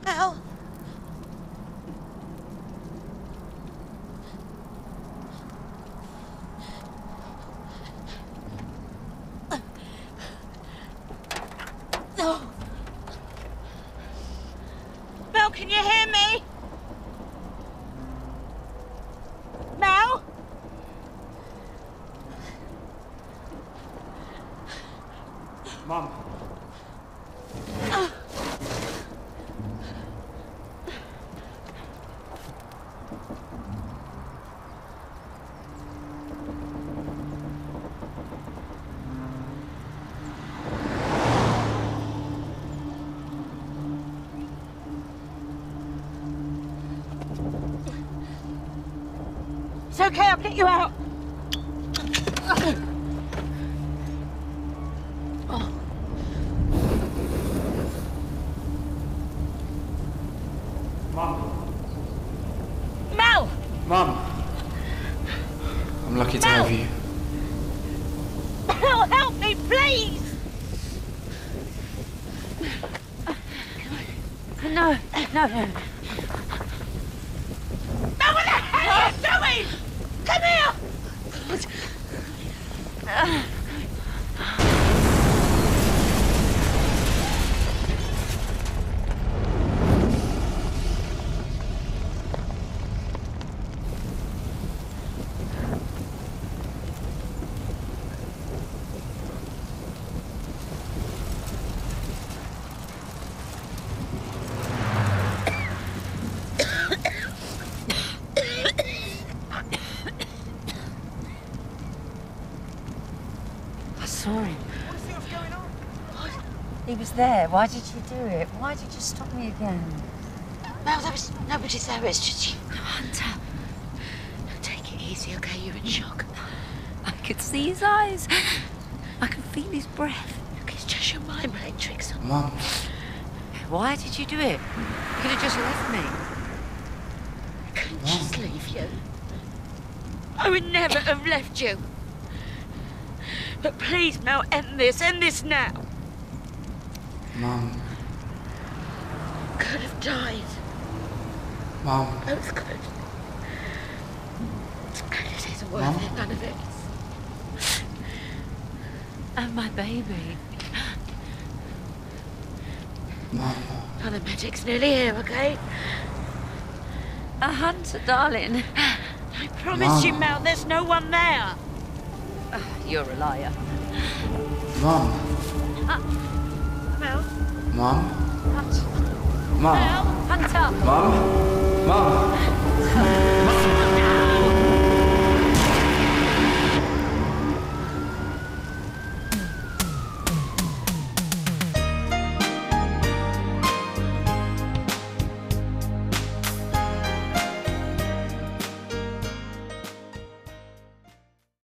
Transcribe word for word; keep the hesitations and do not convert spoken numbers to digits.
Mel. No. Mel, can you hear me? Mel? Mum. Uh. It's okay, I'll get you out. Oh. Mum. Mel! Mum. I'm lucky to Mel. have you. Mel, help me, please! No, no, no. Mel, what the hell are you doing? Come here! Uh. I saw him. What's going on? What? He was there. Why did you do it? Why did you stop me again? Mel, there was nobody there. It's just you. Hunter. Take it easy, okay? You're in shock. I could see his eyes. I can feel his breath. Look, it's just your mind playing tricks on me. Mum. Why did you do it? You could have just left me. I couldn't just leave you. I would never have left you. But please, Mel, end this. End this now. Mum. Could have died. Mum. Both could. And it isn't worth Mum? it, none of it. And my baby. Mum. Another magic's nearly here, okay? A Hunter, darling. I promise you, Mum. Mel, there's no one there. Uh, you're a liar. Mum. Uh, Mel? Mum. Hunter. Mum. Mel? Hunter. Mum. Mum.